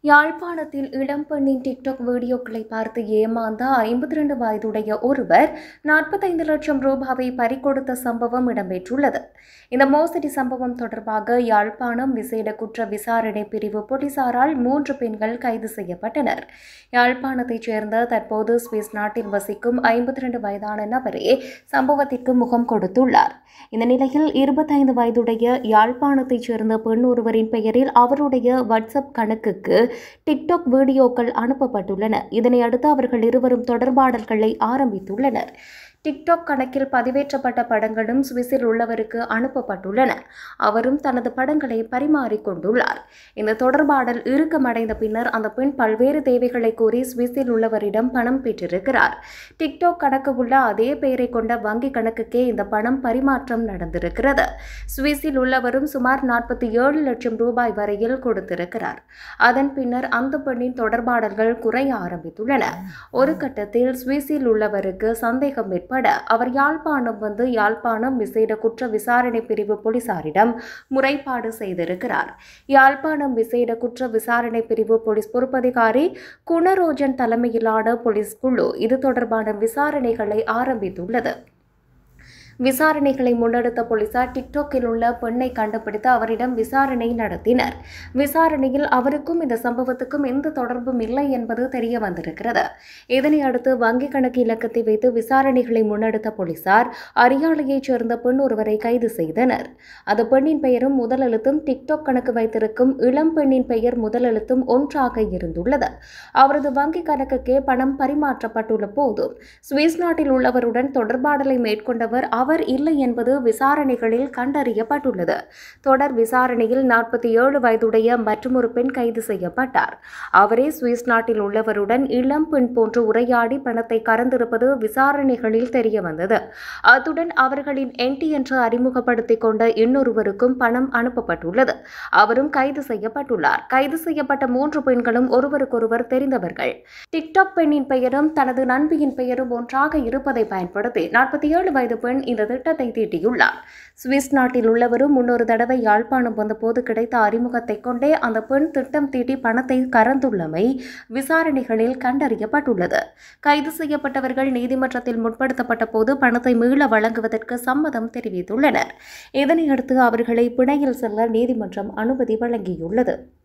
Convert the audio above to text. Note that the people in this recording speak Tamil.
யாழ்ப்பாணத்தில் இளம்பெண்ணின் டிக்டாக் வீடியோக்களை பார்த்து ஏமாந்த 52 வயதுடைய ஒருவர் 45 லட்சம் ரூபாவை பறிகொடுத்த சம்பவம் இடம்பெற்றுள்ளது. இந்த மோசடி சம்பவம் தொடர்பாக யாழ்ப்பாணம் விசேட குற்ற விசாரணை பிரிவு போலீசாரால் 3 பெண்கள் கைது செய்யப்பட்டனர். யாழ்ப்பாணத்தைச் சேர்ந்த தற்போது சுவிஸ் நாட்டில் வசிக்கும் 52 வயதான நபரே சம்பவத்திற்கு முகம் கொடுத்துள்ளார். இந்த நிலையில் 25 வயதுடைய யாழ்ப்பாணத்தைச் சேர்ந்த பெண் ஒருவரின் பெயரில் அவருடைய வாட்ஸ்அப் கணக்குக்கு டிக்டாக் வீடியோக்கள் அனுப்பப்பட்டுள்ளன. இதனை அடுத்து அவர்கள் இருவரும் தொடர்பாடல்களை ஆரம்பித்துள்ளனர். டிக்டாக் கணக்கில் பதிவேற்றப்பட்ட படங்களும் சுவிஸில் உள்ளவருக்கு அனுப்பப்பட்டுள்ளன. அவரும் தனது படங்களை பரிமாறிக்கொண்டுள்ளார். இந்த தொடர்பாடல் இறுக்கமடைந்த பின்னர் அந்த பெண் பல்வேறு தேவைகளை கூறி சுவிஸில் உள்ளவரிடம் பணம் பெற்றிருக்கிறார். டிக்டாக் கணக்கு உள்ள அதே பெயரை கொண்ட வங்கி கணக்குக்கே இந்த பணம் பரிமாற்றம் நடந்திருக்கிறது. சுவிஸில் உள்ளவரும் சுமார் 47 லட்சம் ரூபாய் வரையில் கொடுத்திருக்கிறார். அதன் பின்னர் அந்த பெண்ணின் தொடர்பாடல்கள் குறைய ஆரம்பித்துள்ளன. ஒரு கட்டத்தில் சுவிஸில் உள்ளவருக்கு சந்தேகம் ஏற்பட அவர் யாழ்ப்பாணம் வந்து யாழ்ப்பாணம் விசேட குற்ற விசாரணை பிரிவு போலீசாரிடம் முறைப்பாடு செய்திருக்கிறார். யாழ்ப்பாணம் விசேட குற்ற விசாரணை பிரிவு போலீஸ் பொறுப்பதிகாரி குணரோஜன் தலைமையிலான போலீஸ் குழு இது தொடர்பான விசாரணைகளை ஆரம்பித்துள்ளது. விசாரணைகளை முன்னெடுத்த போலீசார் டிக்டாக்கில் உள்ள பெண்ணை கண்டுபிடித்து அவரிடம் விசாரணை நடத்தினர். விசாரணையில் அவருக்கும் இந்த சம்பவத்துக்கும் எந்த தொடர்பும் இல்லை என்பது தெரிய வந்திருக்கிறது. இதனை அடுத்து வங்கி கணக்கு இலக்கத்தை வைத்து விசாரணைகளை முன்னெடுத்த போலீசார் அரியாலையைச் சேர்ந்த பெண் ஒருவரை கைது செய்தனர். அந்த பெண்ணின் பெயரும் முதலெழுத்தும் டிக்டாக் கணக்கு வைத்திருக்கும் இளம் பெண்ணின் பெயர் முதலெழுத்தும் ஒன்றாக இருந்துள்ளது. அவரது வங்கி கணக்குக்கே பணம் பரிமாற்றப்பட்டுள்ள போதும் சுவிஸ் நாட்டில் உள்ளவருடன் தொடர்பாடலை மேற்கொண்டவர் அவர் இல்லை என்பது விசாரணைகளில் கண்டறியப்பட்டுள்ளது. தொடர் விசாரணையில் 47 வயதுடைய மற்றொரு பெண் கைது செய்யப்பட்டார். அவரே சுவிஸ் நாட்டில் உள்ளவருடன் இளம் பெண் போன்று உரையாடி பணத்தை கறந்திருப்பது விசாரணைகளில் தெரிய வந்தது. அத்துடன் அவர்களின் என்டி என்று அறிமுகப்படுத்திக் கொண்ட இன்னொருவருக்கும் பணம் அனுப்பப்பட்டுள்ளது. அவரும் கைது செய்யப்பட்டுள்ளார். கைது செய்யப்பட்ட 3 பெண்களும் ஒருவருக்கொருவர் தெரிந்தவர்கள். டிக்டாக் பெண்ணின் பெயரும் தனது நண்பியின் பெயரும் ஒன்றாக இருப்பதை பயன்படுத்தி 47 வயது பெண் இந்த திட்டத்தை தீட்டியுள்ளார். சுவிஸ் நாட்டில் உள்ளவரும் முன்னொரு தடவை யாழ்ப்பாணம் வந்தபோது கிடைத்த அறிமுகத்தை கொண்டே அந்த பெண் திட்டம் தீட்டி பணத்தை கறந்துள்ளமை விசாரணைகளில் கண்டறியப்பட்டுள்ளது. கைது செய்யப்பட்டவர்கள் நீதிமன்றத்தில் முற்படுத்தப்பட்ட போது பணத்தை மீள வழங்குவதற்கு சம்மதம் தெரிவித்துள்ளனர். இதனையடுத்து அவர்களை பிணையில் செல்ல நீதிமன்றம் அனுமதி வழங்கியுள்ளது.